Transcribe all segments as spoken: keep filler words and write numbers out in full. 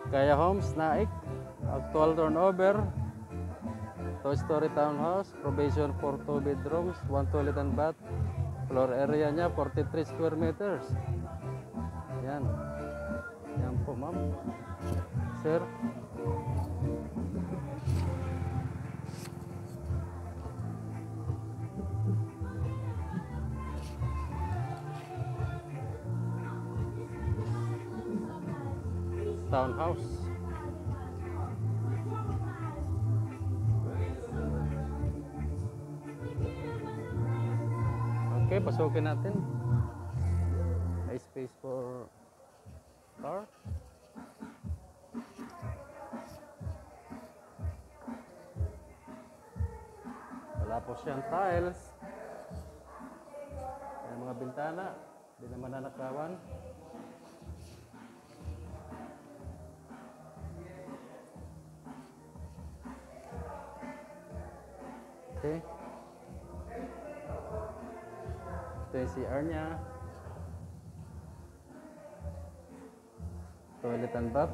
Kaya Homes, Naik, actual turnover, two-story townhouse, provision for two bedrooms, one toilet and bath, floor area nya forty-three square meters. Yan. Yan po, ma'am. Sir. Townhouse. Okay, pasukin natin. May space for car. Wala po siyang tiles. May mga bintana. Hindi naman nanakawan. Okay. Ito yung C R nya. Toilet and bath.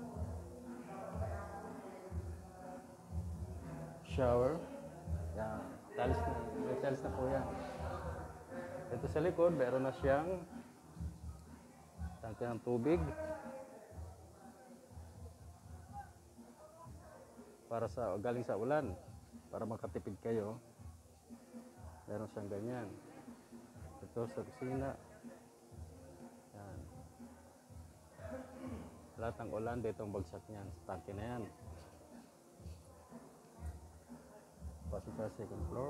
Shower. Yan. Tiles na. May tiles na po yan. Ito sa likod, meron na siyang tangke ng tubig. Para sa, galing sa ulan. Para makatipid kayo. Meron siyang ganyan. Ito sa kusina. Yan. Lahat ng ulan dito ang bagsak niyan. Sa tangke na yan. Pasok sa second floor.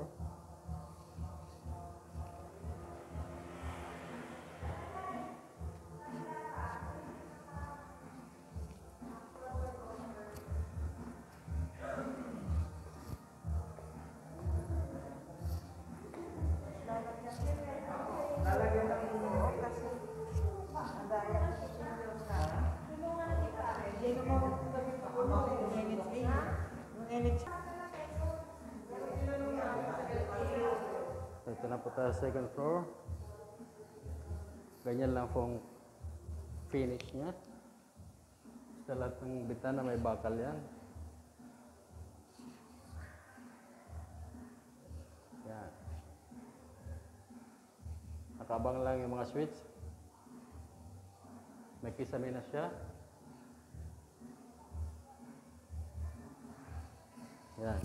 Ito na po tayo second floor. Ganyan lang pong finish niya. Sa lahat ng bitana may bakal yan. Yan. Nakabang lang yung mga switch. May kisame na siya. Yan.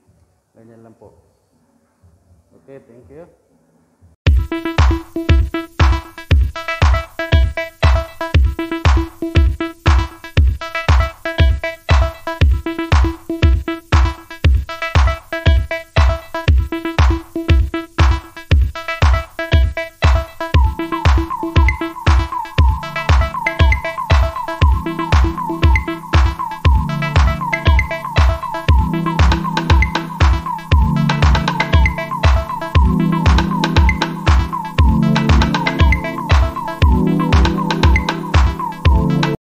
Ganyan lang po. Okay, thank you.